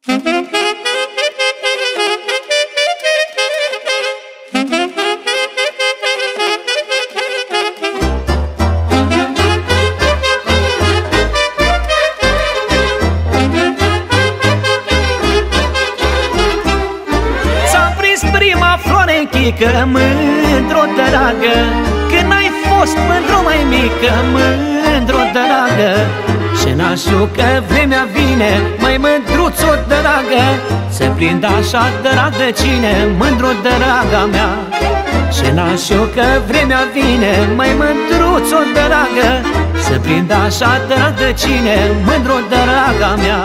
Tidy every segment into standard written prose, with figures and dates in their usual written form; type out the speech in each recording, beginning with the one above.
Că mândr-o dragă, când ai fost mândr-o mai mică, mândr-o dragă. Și n-aș știu că vremea vine, mai mândruț-o dragă, se prind așa drag de cine, mândr-o draga mea. Și n-aș știu că vremea vine, mai mândruț-o dragă, se prind așa drag de cine, mândr-o draga mea.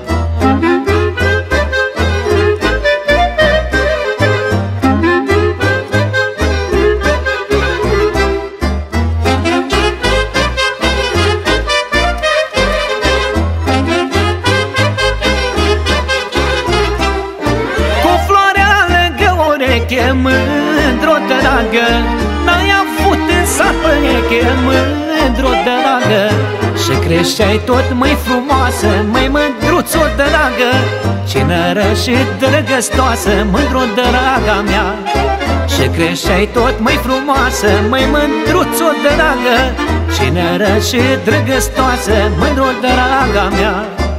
Mândr-o dragă, n-ai avut în sat pereche, mândr-o dragă. Și creșteai tot mai frumoasă, mai mândruț-o dragă, cinără și drăgăstoasă, mândr-o draga mea. Și creșteai tot mai frumoasă, mai mândruț-o dragă, cinără și drăgăstoasă, mândr-o draga mea.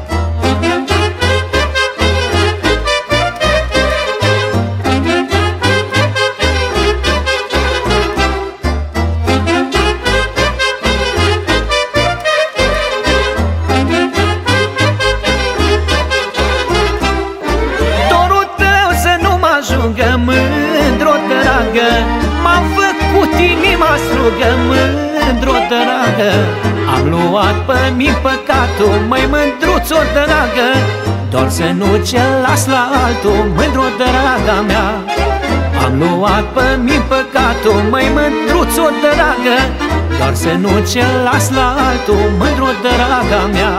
Mândr-o dragă, m-a făcut inima strugă, mândr-o dragă. Am luat pe mine păcatul, mai mândruț-o dragă, doar să nu ce las la altul, mândr-o draga mea. Am luat pe mine păcatul, mai mândruț-o dragă, doar să nu ce las la altul, mândr-o draga mea.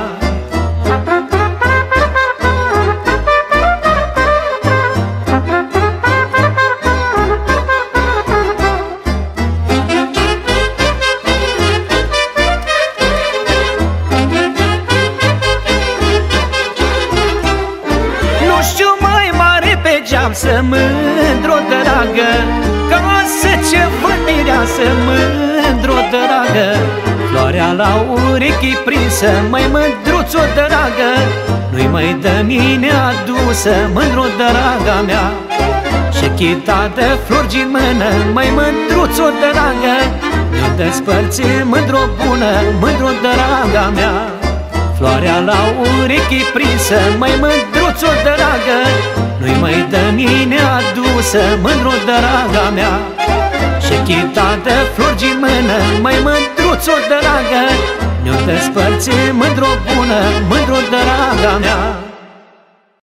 Să mândr-o dragă, casă ce văd mireasă, mândr-o dragă. Floarea la urechi prinsă, mai mândruț-o dragă, nu-i mai dă mine adusă, mândr-o draga mea. Și chita de flori din mână, mai mândruț-o dragă, nu despărți mândr-o bună, mândr-o draga mea. Floarea la urechi prinsă, mai mândruț-o dragă, nu-i mai dă mine adusă, mândr-o draga mea. Și chita de flori din mână, mai mândruț-o dragă, ne-o despărți mândr-o bună, mândr-o draga mea.